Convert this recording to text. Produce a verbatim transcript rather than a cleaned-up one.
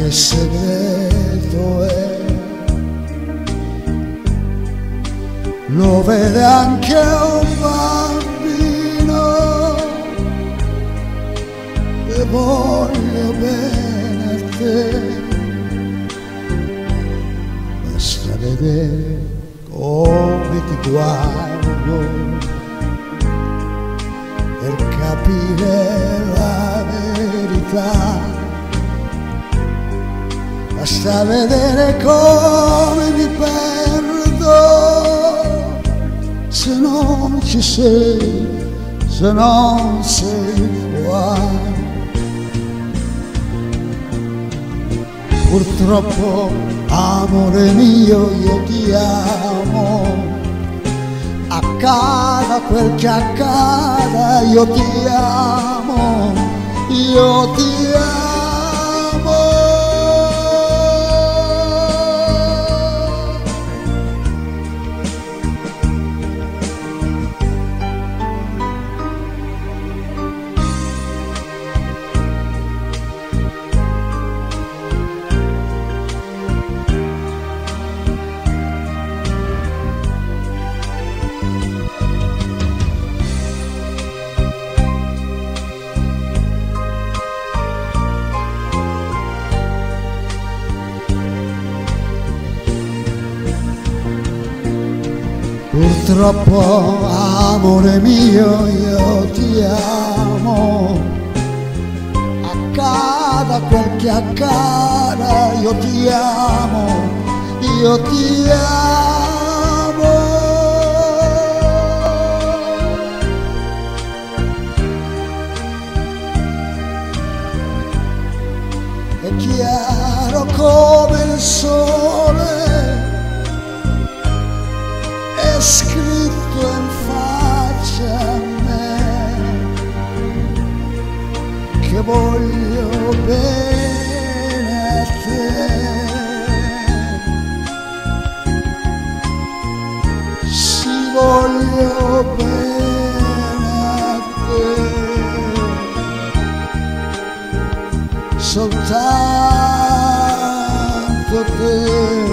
che segreto è, lo vede anche un bambino, e voglio bene a te. Basta vedere come ti guardo per capire la verità. Basta vedere come mi perdo se non ci sei, se non sei qua. Purtroppo, amore mio, io ti amo, accada quel che accada, io ti amo, io ti amo. Purtroppo, amore mio, io ti amo, accada quel che accada, io ti amo, io ti amo. È chiaro come il sole, è scritto in faccia a me che voglio bene a te. Sì, voglio bene a te, soltanto te.